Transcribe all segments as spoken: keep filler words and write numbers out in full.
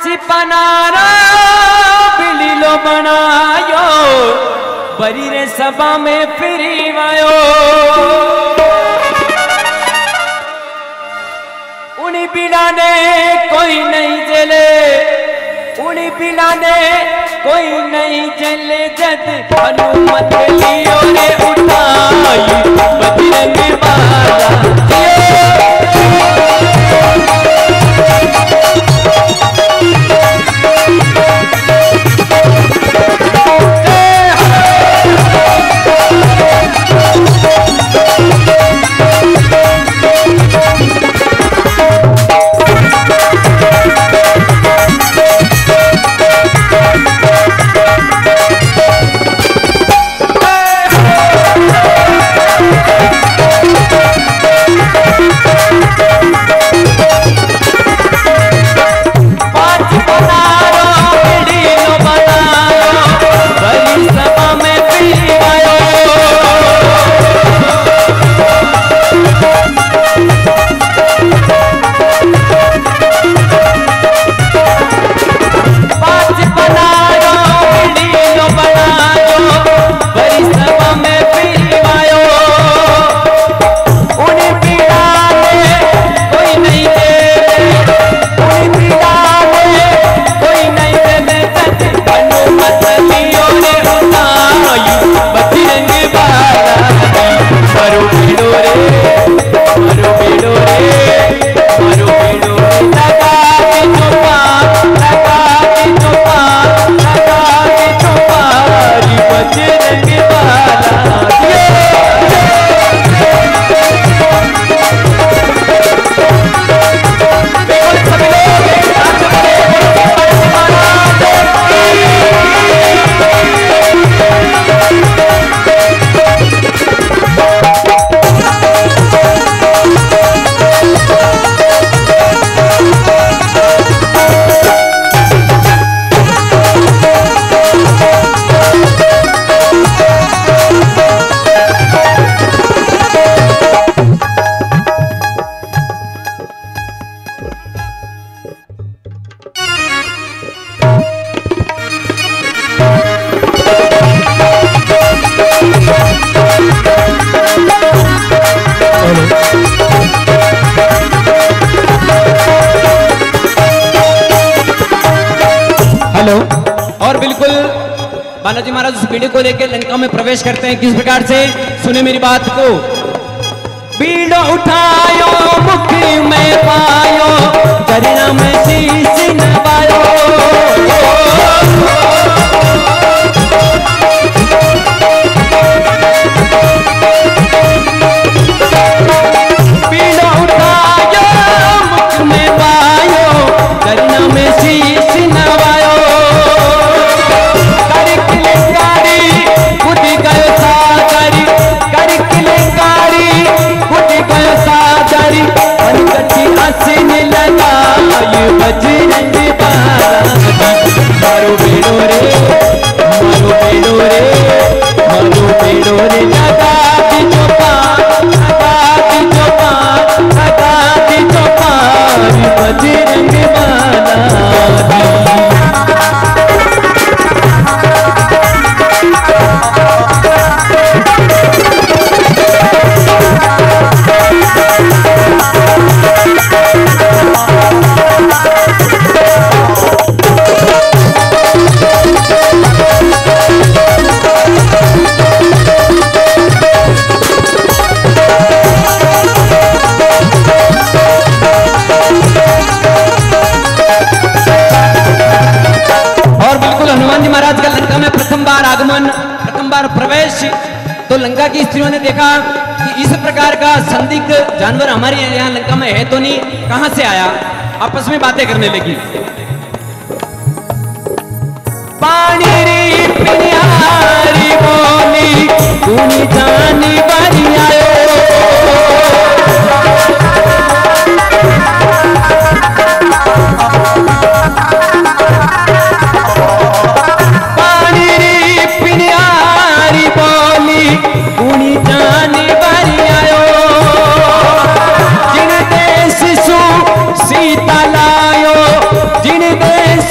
पांच पनारा बिलीलो बनायो बरी रे सभा में फिरी वायो उन्हीं बिना ने कोई नहीं जले उन्हीं बिना ने कोई नहीं जले जद हनुमत लियो ने उठाई बजरंग बाला बालाजी महाराज उस पीढ़ी को लेकर लंका में प्रवेश करते हैं। किस प्रकार से, सुने मेरी बात को। बीड़ो उठायो मुख में पायो चरणा में शीश नवायो बीड़ो उठायो मुख में पायो चरणा में शीश नवायो बजरंग मारो बेड़ो रे मारो बेड़ो रे मारो बेड़ो रे लगा दी चौपाल लगा दी चौपाल लगा दी चौपाल बजरंग आगमन, प्रथम बार प्रवेश, तो लंका की स्त्रियों ने देखा कि इस प्रकार का संदिग्ध जानवर हमारे यहाँ लंका में है तो नहीं, कहां से आया। आपस में बातें करने लगी। पानी री प्यारी बोली तूने जानी बारी आयो जिन देश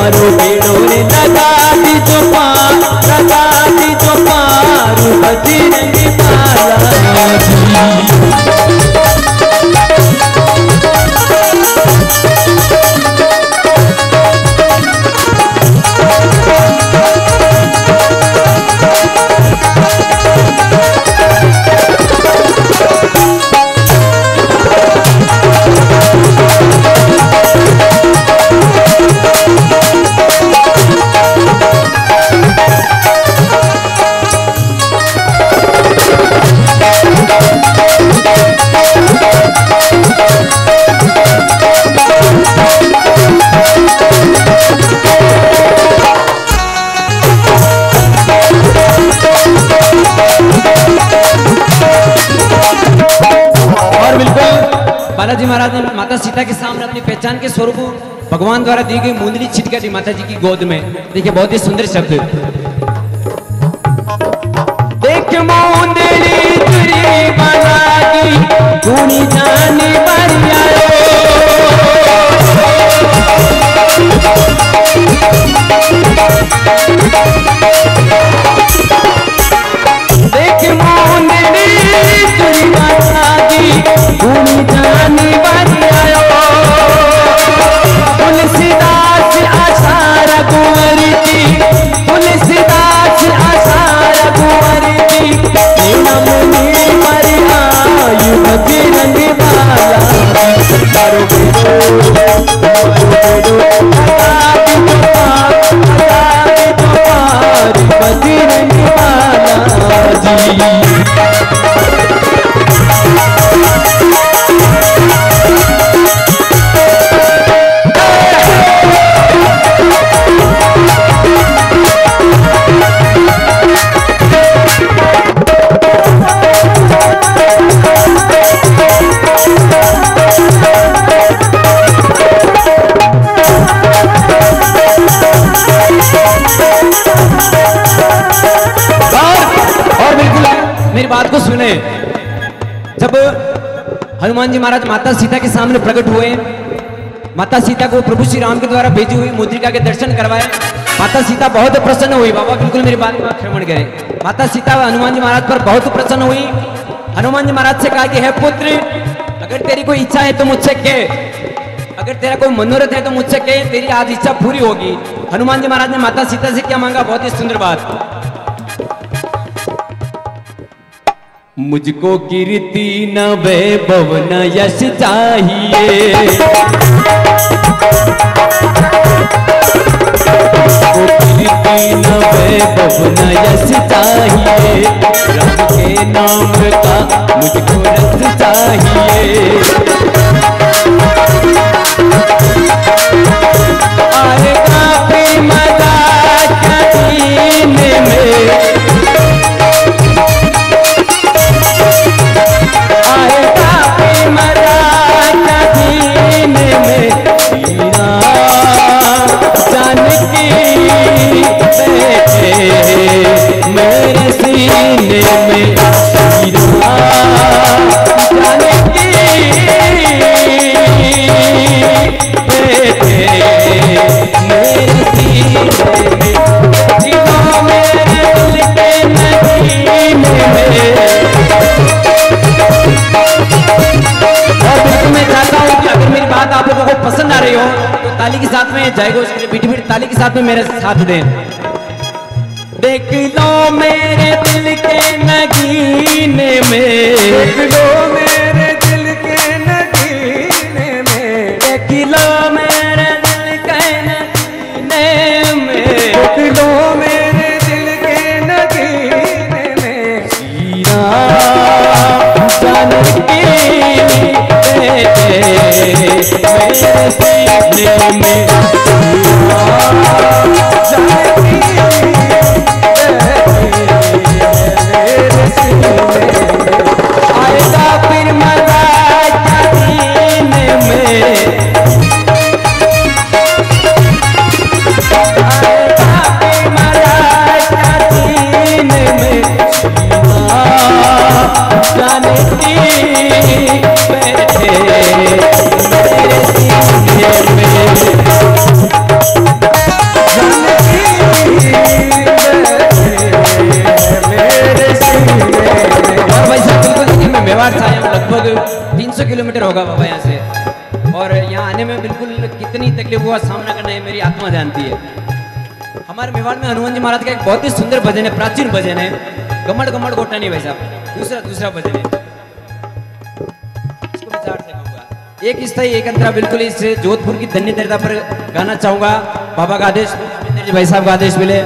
मारो बेड़ो रे लगा दी जो पार लगा दी जो पार बजरंगी बालाजी। बालाजी महाराज ने माता सीता के सामने अपनी पहचान के स्वरूप भगवान द्वारा दी गई मुंदरी छिटका दी माता जी की गोद में। देखिए बहुत ही सुंदर शब्द। देख मुंदरी तुरी बालाजी गुणी जानी बरिया देख मुंदरी तुरी बालाजी गुणी जानी बरिया तुलसीदास आशार कुंवर की तुलसीदास आशार कुंवर की मुनि पर आयु बजरंग बाला मारो बेड़ो मारो बेड़ो लगा दी जो पार लगा दी जो पार बजरंग बालाजी। मेरी बात को सुने। जब हनुमान जी महाराज माता सीता के सामने प्रकट हुए, माता सीता को प्रभु श्री राम के द्वारा भेजी हुई मुद्रिका के दर्शन करवाए, माता सीता बहुत प्रसन्न हुई। बाबा बिल्कुल मेरी बात में श्रवण करें। माता सीता हनुमान जी महाराज पर बहुत प्रसन्न हुई। हनुमान जी महाराज से कहा कि हे पुत्र, अगर तेरी कोई इच्छा है तो मुझसे कह, अगर तेरा कोई मनोरथ है तो मुझसे कह, तेरी आज इच्छा पूरी होगी। हनुमान जी महाराज ने माता सीता से क्या मांगा? बहुत ही सुंदर बात। मुझको कीर्ति न वैभव न यश चाहिए, मुझको कीर्ति न वैभव न यश चाहिए, राम के नाम का मुझको रस चाहिए। अरे काफी मजा कदीने में मेरे सीने में हीरा जाने की बेटे मेरे सीने में जीवा मेरे दिल के नगीने में। और बिल्कुल मैं चाहता हूँ कि अगर मेरी बात आप लोगों को पसंद आ रही हो तो ताली के साथ में जाएगा, उसके बीटी बीटी ताली के साथ में मेरे साथ दें। देख लो मेरे दिल के नगीने में, देख लो मेरे दिल के नगीने में, देख लो मेरे दिल के नगीने में, देख लो मेरे दिल के नगीने में। हीरा जानकी बेटे मेरे सीने में, हीरा जानकी आएगा फिर मजा कदीने में, आएगा फिर मजा कदीने में। जाने की बैठे मेरे सीने में। किलोमीटर होगा बाबा यहाँ से, और यहाँ आने में बिल्कुल कितनी तकलीफों का सामना करना है मेरी आत्मा जानती है। हमारे मेवाड़ में हनुमान जी महाराज का एक बहुत ही सुंदर भजन है, प्राचीन भजन है, गमड़ गमड़ गोटा नहीं भाई साहब, दूसरा दूसरा भजन है, इसको विचार से कहूँगा। एक स्थाई एक अंतरा बिल्कुल इस जोधपुर की धन्य धरता पर गाना चाहूंगा। बाबा का आदेश, भाई साहब का आदेश मिले।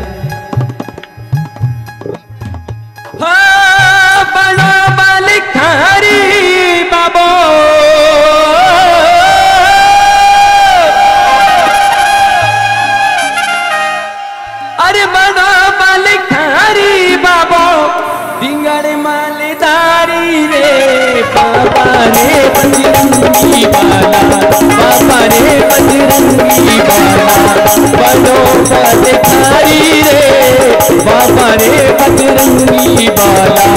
बड़ा बलिखारी बाबो, अरे बड़ा बलिखारी बाबो, डिंगड़ मालदारी रे बाबा रे बजरंगी बाला, बाबा रे बजरंगी बाला, बड़ो बलिखारी रे बाबा रे बजरंगी बाला।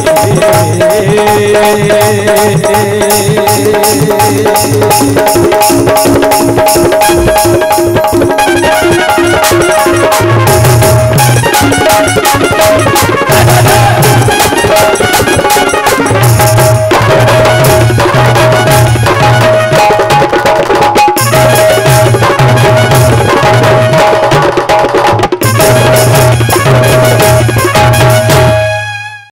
Hey